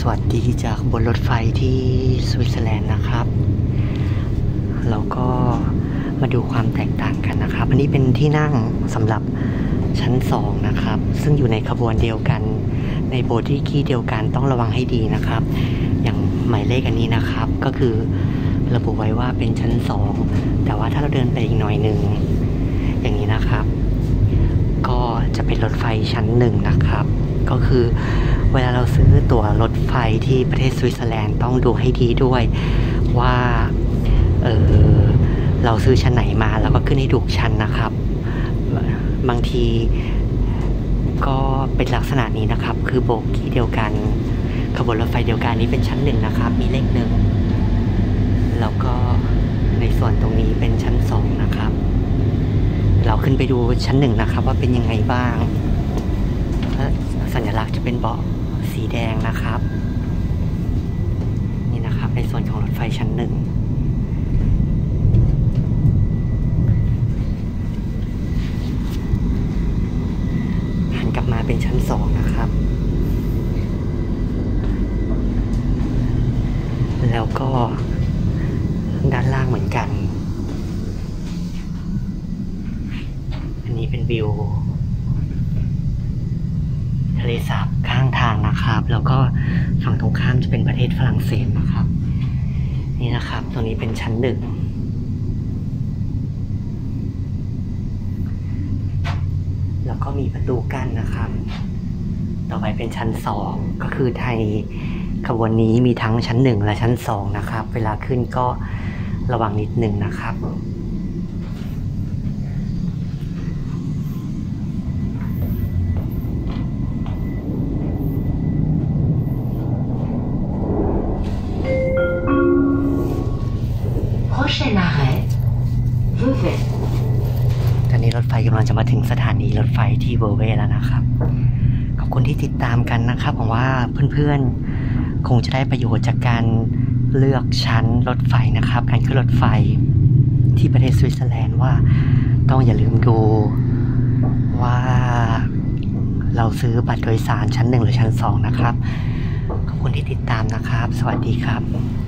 สวัสดีจากบนรถไฟที่สวิตเซอร์แลนด์นะครับแล้วก็มาดูความแตกต่างกันนะครับอันนี้เป็นที่นั่งสำหรับชั้น2นะครับซึ่งอยู่ในขบวนเดียวกันในโบกี้เดียวกันต้องระวังให้ดีนะครับอย่างหมายเลขอันนี้นะครับก็คือระบุไว้ว่าเป็นชั้น2แต่ว่าถ้าเราเดินไปอีกหน่อยหนึ่งอย่างนี้นะครับก็จะเป็นรถไฟชั้น1นะครับก็คือเวลาเราซื้อตั๋วรถไฟที่ประเทศสวิตเซอร์แลนด์ต้องดูให้ดีด้วยว่าเราซื้อชั้นไหนมาแล้วก็ขึ้นให้ถูกชั้นนะครับบางทีก็เป็นลักษณะนี้นะครับคือโบกี้เดียวกันขบวนรถไฟเดียวกันนี้เป็นชั้น1นะครับมีเลข1แล้วก็ในส่วนตรงนี้เป็นชั้น2นะครับเราขึ้นไปดูชั้น1นะครับว่าเป็นยังไงบ้างสัญลักษณ์จะเป็นเบาะสีแดงนะครับนี่นะครับในส่วนของรถไฟชั้น1หันกลับมาเป็นชั้น2นะครับแล้วก็ด้านล่างเหมือนกันอันนี้เป็นวิวทะเลสาบข้างทางนะครับแล้วก็ฝั่งตรงข้ามจะเป็นประเทศฝรั่งเศสนะครับนี่นะครับตรงนี้เป็นชั้น1แล้วก็มีประตูกั้นนะครับต่อไปเป็นชั้น2ก็คือไทยขบวนนี้มีทั้งชั้น1และชั้น2นะครับเวลาขึ้นก็ระวังนิดนึงนะครับตอนนี้รถไฟกำลังจะมาถึงสถานีรถไฟที่เวอร์เวแล้วนะครับขอบคุณที่ติดตามกันนะครับผมว่าเพื่อนๆคงจะได้ประโยชน์จากการเลือกชั้นรถไฟนะครับการขึ้นรถไฟที่ประเทศสวิตเซอร์แลนด์ว่าต้องอย่าลืมดูว่าเราซื้อบัตรโดยสารชั้น1หรือชั้น2นะครับขอบคุณที่ติดตามนะครับสวัสดีครับ